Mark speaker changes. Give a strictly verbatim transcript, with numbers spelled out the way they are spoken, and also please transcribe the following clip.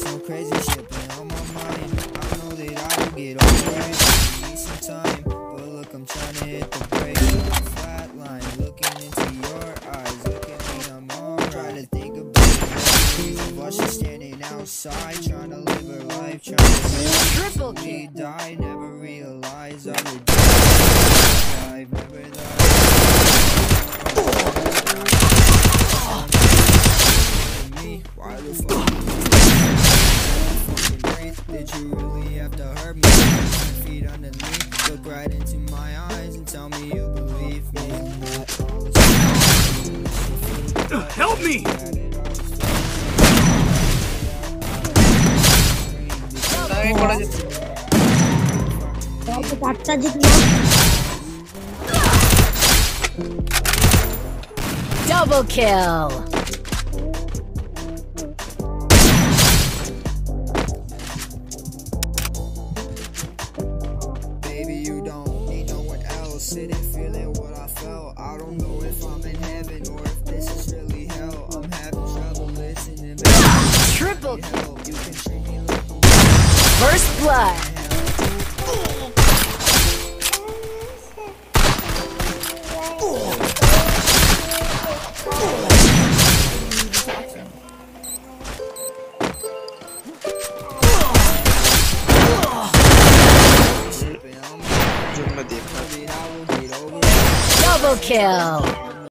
Speaker 1: some crazy shit been on my mind. I know that I will get over it. I need some time, but look, I'm trying to hit the brakes. Flat line, looking into your eyes. Look at me, I'm alright. Try to think about the of us just standing outside, trying to live her life, trying to
Speaker 2: triple
Speaker 1: we die, never realize I would die. Remember that. Me, why the fuck? Did you really have to hurt me? Feet underneath, look right into my eyes and tell me you believe me.
Speaker 3: Help me!
Speaker 2: Double kill.
Speaker 1: Baby, you don't need no one else. Sitting feeling what I felt. I don't know if I'm in heaven or if this is really hell. I'm having trouble listening.
Speaker 2: Triple
Speaker 1: kill. You can treat me like
Speaker 2: first blood. Double kill.